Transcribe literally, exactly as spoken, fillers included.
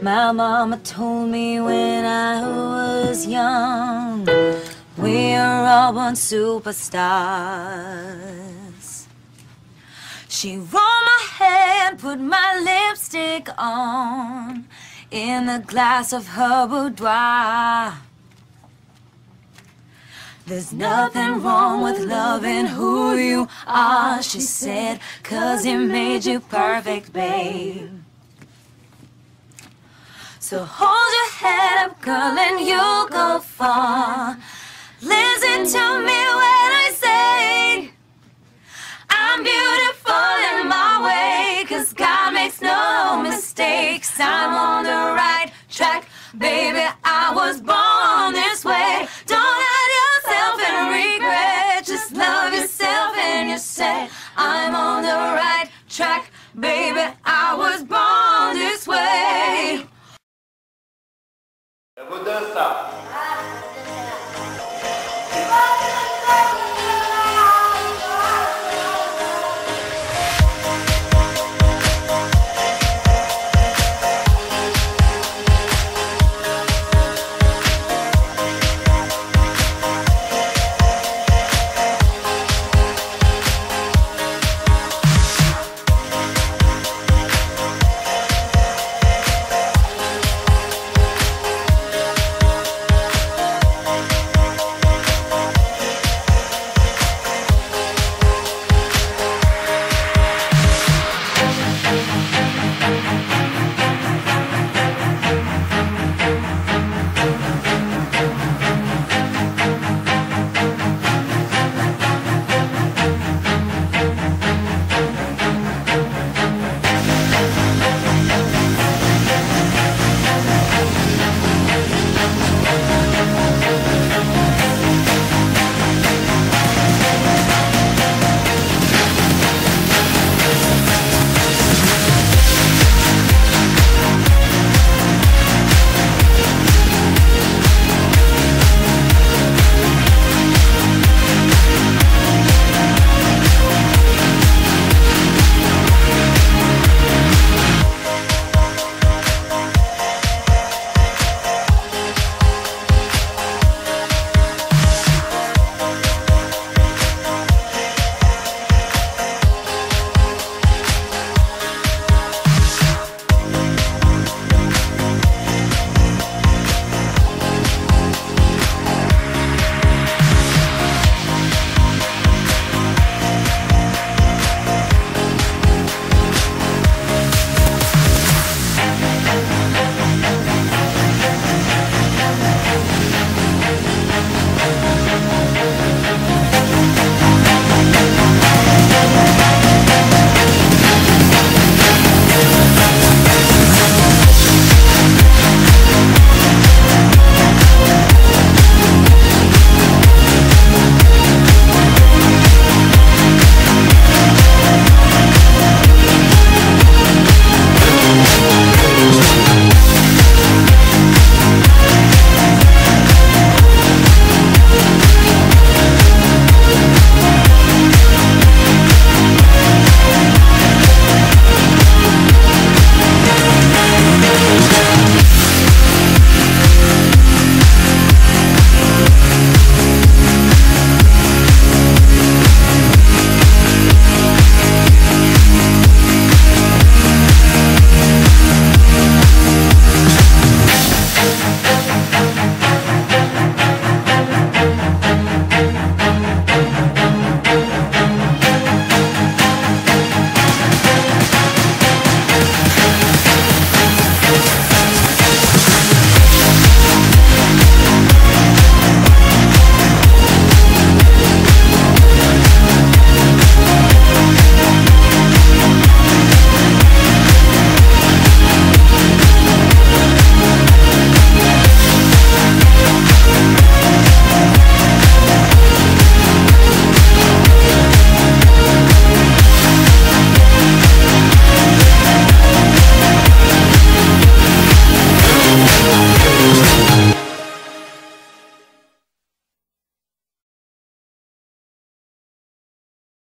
My mama told me when I was young, we are all born superstars. She rolled my hair and put my lipstick on in the glass of her boudoir. There's nothing wrong with loving who you are, she said, 'cause he made you perfect, babe. So hold your head up, girl, and you'll go far. Listen to me when I say I'm beautiful in my way, 'cause God makes no mistakes. I'm on the right track, baby, I was born this way. Don't hide yourself in regret, just love yourself and you say I'm on the right track, baby, I was born this way. Eu vou dançar.